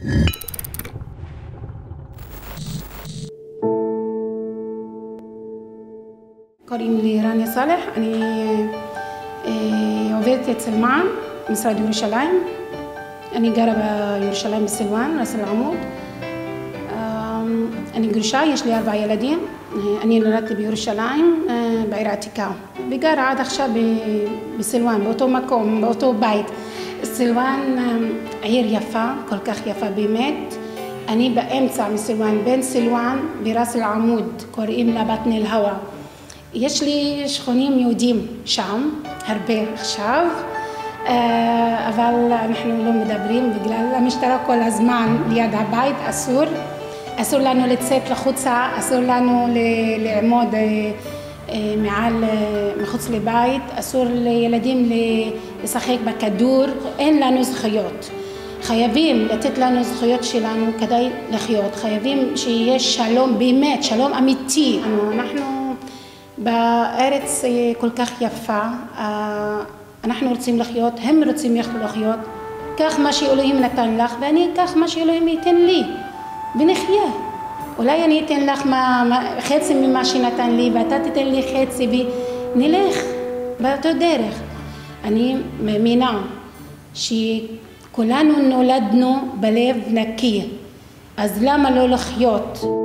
קוראים לי רניה סלח, אני עובדת אצל מע"מ, משרד ירושלים. אני גרה בירושלים בסילואן, ראס אל עמוד. אני גרושה, יש לי 4 ילדים. אני נולדתי בירושלים, בעיר העתיקה. וגרה עד עכשיו בסילואן, באותו מקום, באותו בית. סילואן עיר יפה, כל כך יפה באמת. אני באמצע מסילואן, בין סילואן וראס אל עמוד, קוראים לה בטן אל הווה. יש לי שכנים יהודים שם, הרבה עכשיו, אבל אנחנו לא מדברים בגלל המשטרה כל הזמן ליד הבית, אסור לנו לצאת לחוצה, אסור לנו לעמוד מחוץ לבית, אסור לילדים לשחק בכדור, אין לנו זכויות. חייבים לתת לנו זכויות שלנו כדי לחיות, חייבים שיהיה שלום באמת, שלום אמיתי. אנחנו בארץ כל כך יפה, אנחנו רוצים לחיות, הם רוצים לחיות, כך מה שאלוהים נתן לך ואני אקח מה שאלוהים ייתן לי ונחיה. אולי אני אתן לך חצי ממה שנתן לי ואתה תיתן לי חצי ונלך באותו דרך. אני מאמינה שכולנו נולדנו בלב נקי, אז למה לא לחיות?